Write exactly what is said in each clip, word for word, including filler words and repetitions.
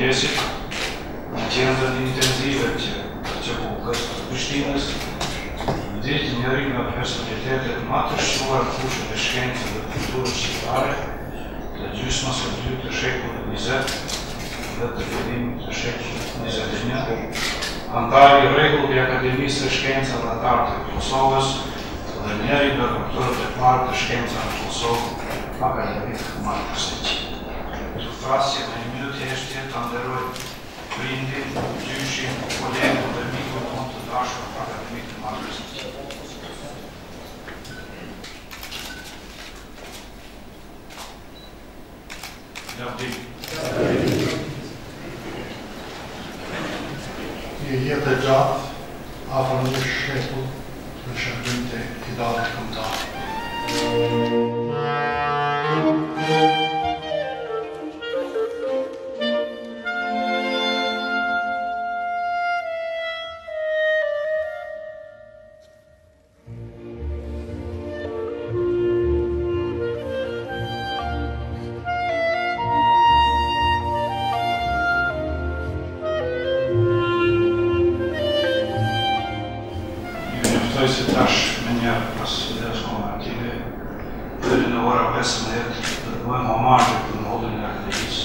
devetdeset, inițiază intensive ce început creștină, detti arriva verso le terre mate sua cuscio de scienze della cultura cittare, da giusto soprattutto secolo diciassette, da fedin secolo diciannove, antari regole di accademista scienza dell'arte filosofas, da neri da doctor de parte scienza filosofa, academic Marcosici. Tu frasi na minuti este tanderoi, quindi giusti volendo del micro conto d'ascio academic Marcosici. Je hebt dat van de schepel, dus je bent die daar komt aan. Toise taš menja pasvidēs momentīvi, tad ir ora besmēt, tad vajag homāži un holdināt dīs.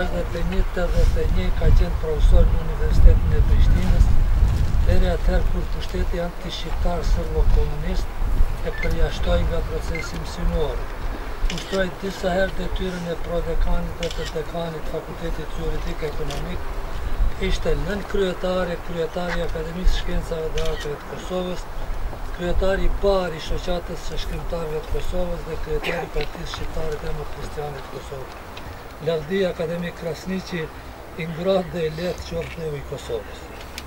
gjashtëdhjetë e një tetëdhjetë e një ka qenë profesor në Universitetin e Prishtinës, deri atëherë kur pushteti anti-shqiptar serbo-komunist e përjashtoi nga procesi mësimor. Ushtroi disa herë detyrën e prodekanit dhe të dekanit Fakultetit Juridik Ekonomik, ishte nën kryetari, kryetari i Akademisë Shkencave dhe Arteve të Kosovës, kryetari i parë i shoqatës së shkrimtarëve të Kosovës dhe kryetari i Partisë Shqiptare Demokristjane të Kosovës. Lavdi akademik Krasniqi i ngrohtë dhe i lehtë qoftë i Kosovës.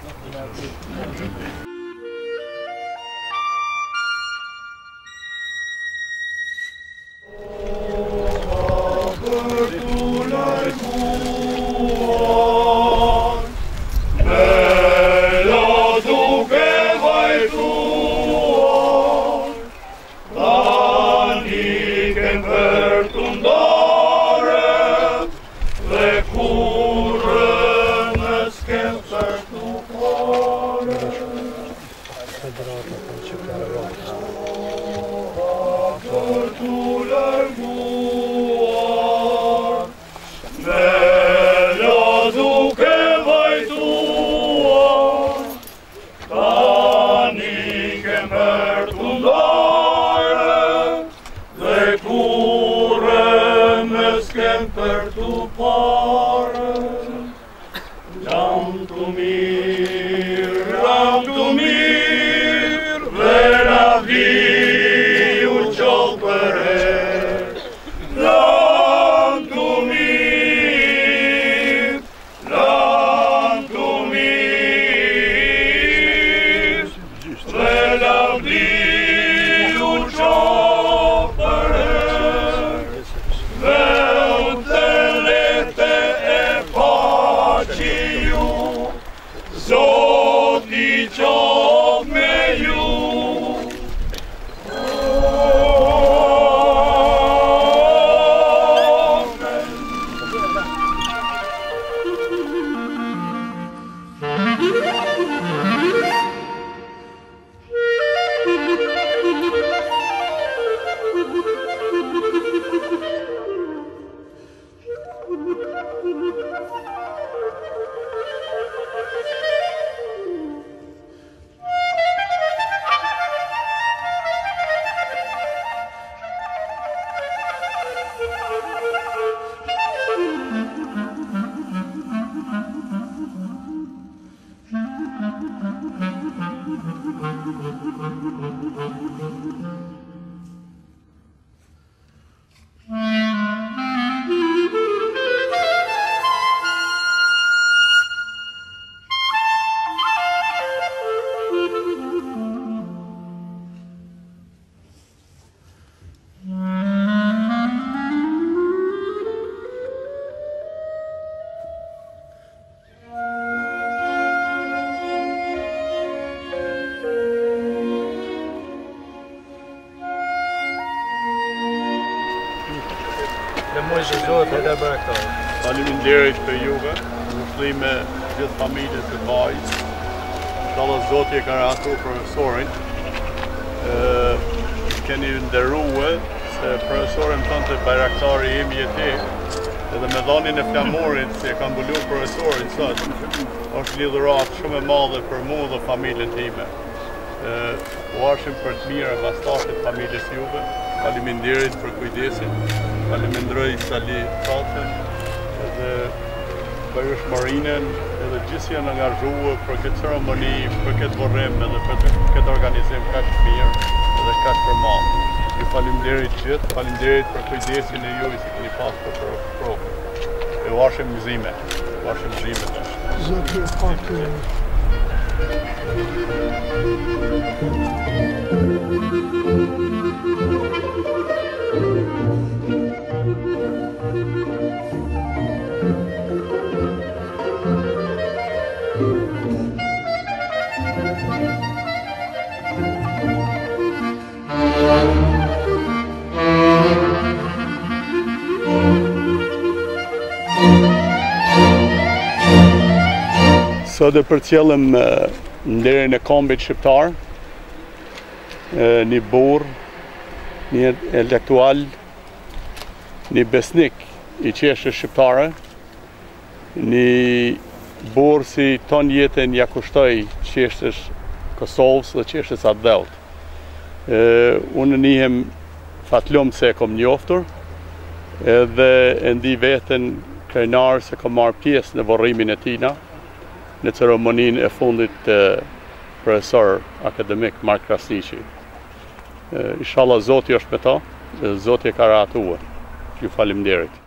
Faleminderit për juve, ushtime gjithë familjes së vajzës. Inshallah Zoti e ka rastur profesorin. Keni nderuar se profesorin tonë Bajraktari im jeti, edhe me dhanin e flamurit se e ka mbuluar profesorin sot, është një dhuratë shumë e madhe për mua dhe familjen time. U arshim për të mirë e bastatit familjes juve. Faleminderit për kujdesin. Faleminderoj Sali Tatën edhe Bajush Marinen edhe gjithë janë angazhuar për këtë ceremoni, për këtë vorrim edhe për këtë organizim kaq të mirë edhe kaq të madh. Ju faleminderit gjithë, faleminderit për kujdesin e juaj që keni pasur për provën. E washim mzime, washim mzime. Zoti e faktë. Sot e përcjellëm nderin e kombit shqiptar, një burr, një intelektual, një besnik i qeshës shqiptare, një borë si ton jetën ja kushtoj qeshtës Kosovës dhe qeshtës Adelt. Unë nihem fatlum se e kom njoftur edhe e ndi veten krenar se kom marrë pjesë në vorrimin e tina në ceremonin e fundit të profesor akademik Mark Krasniqi. Inshallah Zoti është me ta, Zoti e ka ratuar. Ju faleminderit.